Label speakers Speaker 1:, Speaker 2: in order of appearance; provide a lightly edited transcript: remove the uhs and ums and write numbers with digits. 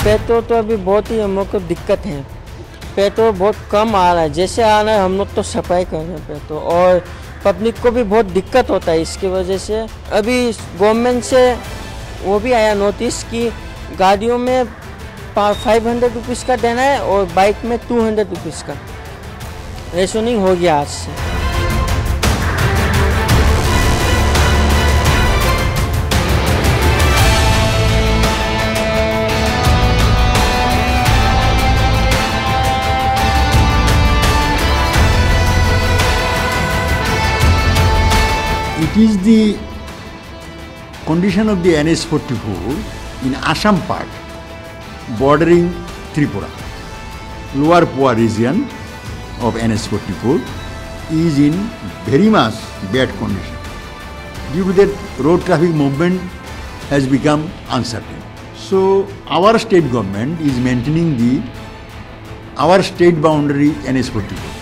Speaker 1: Petrol तो अभी बहुत ही हम लोग को दिक्कत है। पेट्रोल बहुत कम आ रहा है, जैसे आ रहा है हम लोग तो सप्लाई कर रहे हैं पेट्रोल, और पब्लिक को भी बहुत दिक्कत होता है इसकी वजह से। अभी गवर्नमेंट से वो भी आया नोटिस कि गाड़ियों में 500 रुपीज़ का देना है और बाइक में 200 रुपीज़ का रेशनिंग हो गया आज से।
Speaker 2: It is the condition of the NH-44 in Assam part bordering Tripura. Lower Poa region of NH-44 is in very much bad condition. Due to that, road traffic movement has become uncertain. So our state government is maintaining our state boundary NH-44.